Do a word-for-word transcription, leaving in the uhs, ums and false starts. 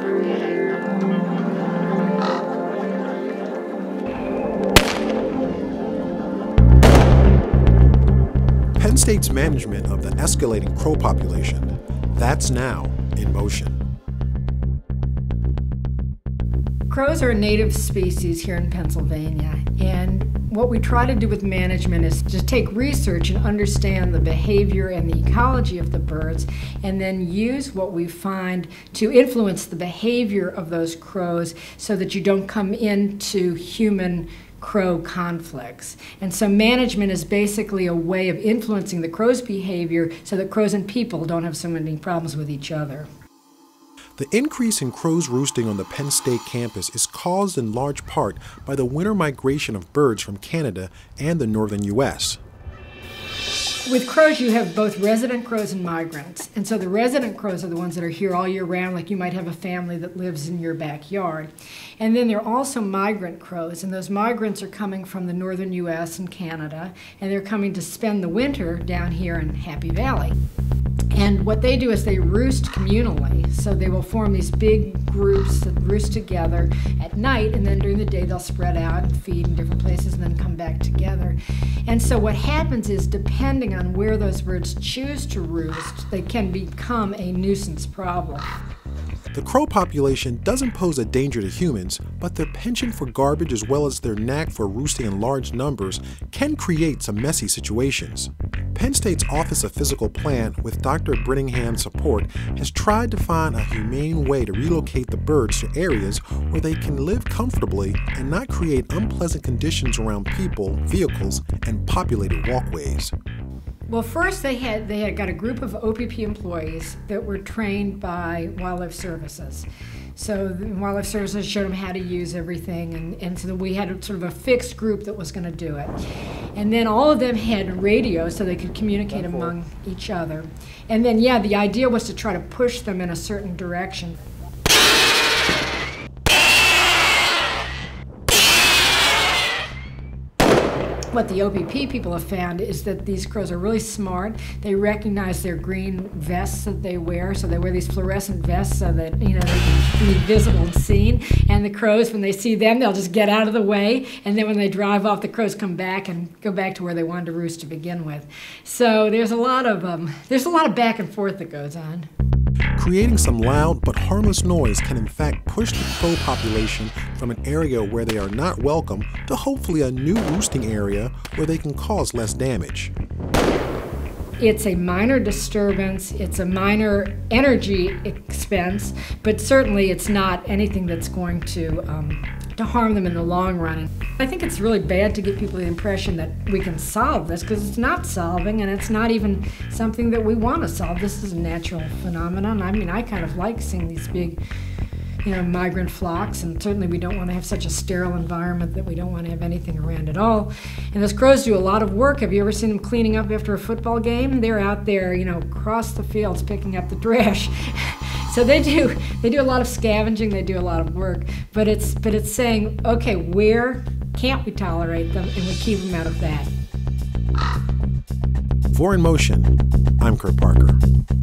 Penn State's management of the escalating crow population, that's now in motion. Crows are a native species here in Pennsylvania, and what we try to do with management is to take research and understand the behavior and the ecology of the birds, and then use what we find to influence the behavior of those crows so that you don't come into human crow conflicts. And so management is basically a way of influencing the crow's behavior so that crows and people don't have so many problems with each other. The increase in crows roosting on the Penn State campus is caused in large part by the winter migration of birds from Canada and the northern U S With crows, you have both resident crows and migrants. And so the resident crows are the ones that are here all year round, like you might have a family that lives in your backyard. And then there are also migrant crows, and those migrants are coming from the northern U S and Canada, and they're coming to spend the winter down here in Happy Valley. And what they do is they roost communally. So they will form these big groups that roost together at night, and then during the day they'll spread out and feed in different places and then come back together. And so what happens is, depending on where those birds choose to roost, they can become a nuisance problem. The crow population doesn't pose a danger to humans, but their penchant for garbage as well as their knack for roosting in large numbers can create some messy situations. Penn State's Office of Physical Plant, with Doctor Brittingham's support, has tried to find a humane way to relocate the birds to areas where they can live comfortably and not create unpleasant conditions around people, vehicles, and populated walkways. Well, first they had they had got a group of O P P employees that were trained by Wildlife Services. So the Wildlife Services showed them how to use everything, and, and so we had a, sort of a fixed group that was going to do it. And then all of them had radios so they could communicate among each other. And then, yeah, the idea was to try to push them in a certain direction. What the O P P people have found is that these crows are really smart. They recognize their green vests that they wear, so they wear these fluorescent vests so that, you know, they can be visible and seen. And the crows, when they see them, they'll just get out of the way. And then when they drive off, the crows come back and go back to where they wanted to roost to begin with. So there's a lot of um, there's a lot of back and forth that goes on. Creating some loud but harmless noise can in fact push the crow population from an area where they are not welcome to hopefully a new roosting area where they can cause less damage. It's a minor disturbance, it's a minor energy expense, but certainly it's not anything that's going to, um, to harm them in the long run. I think it's really bad to give people the impression that we can solve this, because it's not solving, and it's not even something that we want to solve. This is a natural phenomenon. I mean, I kind of like seeing these big, you know, migrant flocks, and certainly we don't want to have such a sterile environment that we don't want to have anything around at all. And those crows do a lot of work. Have you ever seen them cleaning up after a football game? They're out there, you know, across the fields picking up the trash. So they do they do a lot of scavenging, they do a lot of work, but it's but it's saying, okay, where can't we tolerate them, and we keep them out of that. For In Motion, I'm Kurt Parker.